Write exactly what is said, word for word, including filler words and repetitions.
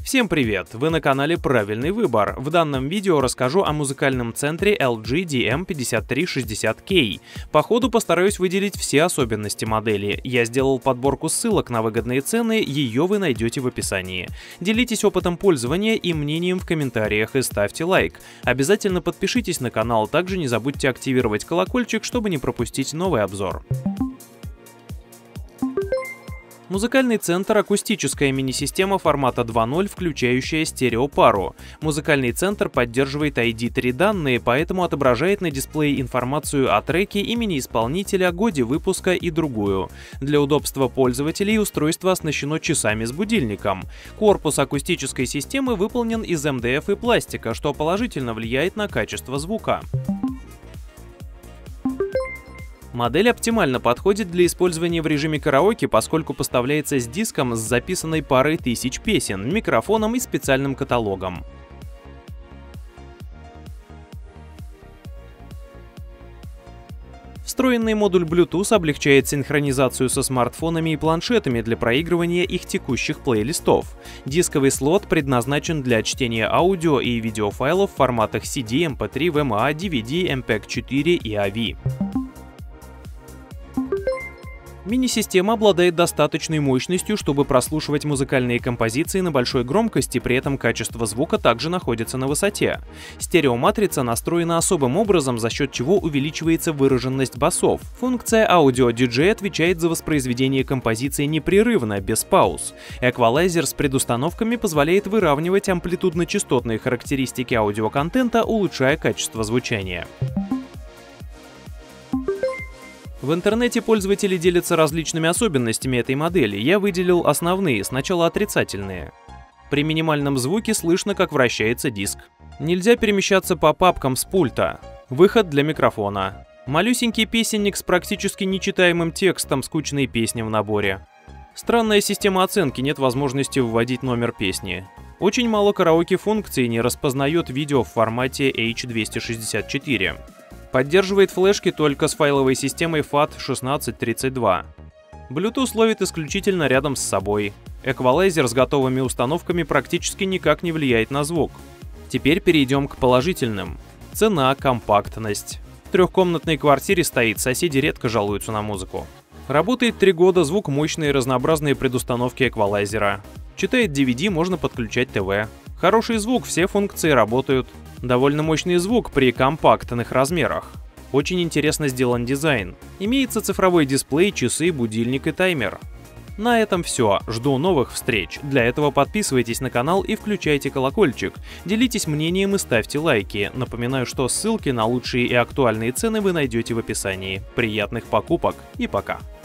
Всем привет! Вы на канале Правильный выбор. В данном видео расскажу о музыкальном центре эл джи ди эм пятьдесят три шестьдесят кей. По ходу постараюсь выделить все особенности модели. Я сделал подборку ссылок на выгодные цены, ее вы найдете в описании. Делитесь опытом пользования и мнением в комментариях и ставьте лайк. Обязательно подпишитесь на канал, также не забудьте активировать колокольчик, чтобы не пропустить новый обзор. Музыкальный центр — акустическая мини-система формата два ноль, включающая стереопару. Музыкальный центр поддерживает ай ди три данные, поэтому отображает на дисплее информацию о треке, имени исполнителя, годе выпуска и другую. Для удобства пользователей устройство оснащено часами с будильником. Корпус акустической системы выполнен из эм дэ эф и пластика, что положительно влияет на качество звука. Модель оптимально подходит для использования в режиме караоке, поскольку поставляется с диском с записанной парой тысяч песен, микрофоном и специальным каталогом. Встроенный модуль Bluetooth облегчает синхронизацию со смартфонами и планшетами для проигрывания их текущих плейлистов. Дисковый слот предназначен для чтения аудио и видеофайлов в форматах си ди, эм пэ три, ви эм а, ди ви ди, эм пэ четыре и эй ви. Мини-система обладает достаточной мощностью, чтобы прослушивать музыкальные композиции на большой громкости, при этом качество звука также находится на высоте. Стереоматрица настроена особым образом, за счет чего увеличивается выраженность басов. Функция Audio ди джей отвечает за воспроизведение композиции непрерывно, без пауз. Эквалайзер с предустановками позволяет выравнивать амплитудно-частотные характеристики аудиоконтента, улучшая качество звучания. В интернете пользователи делятся различными особенностями этой модели. Я выделил основные, сначала отрицательные. При минимальном звуке слышно, как вращается диск. Нельзя перемещаться по папкам с пульта. Выход для микрофона. Малюсенький песенник с практически нечитаемым текстом, скучные песни в наборе. Странная система оценки, нет возможности вводить номер песни. Очень мало караоке-функций, не распознает видео в формате эйч двести шестьдесят четыре. Поддерживает флешки только с файловой системой фат шестнадцать тридцать два. Bluetooth ловит исключительно рядом с собой. Эквалайзер с готовыми установками практически никак не влияет на звук. Теперь перейдем к положительным. Цена, компактность. В трехкомнатной квартире стоит, соседи редко жалуются на музыку. Работает три года, звук мощный, разнообразные предустановки эквалайзера. Читает ди ви ди, можно подключать ТВ. Хороший звук, все функции работают. Довольно мощный звук при компактных размерах. Очень интересно сделан дизайн. Имеется цифровой дисплей, часы, будильник и таймер. На этом все. Жду новых встреч. Для этого подписывайтесь на канал и включайте колокольчик. Делитесь мнением и ставьте лайки. Напоминаю, что ссылки на лучшие и актуальные цены вы найдете в описании. Приятных покупок и пока!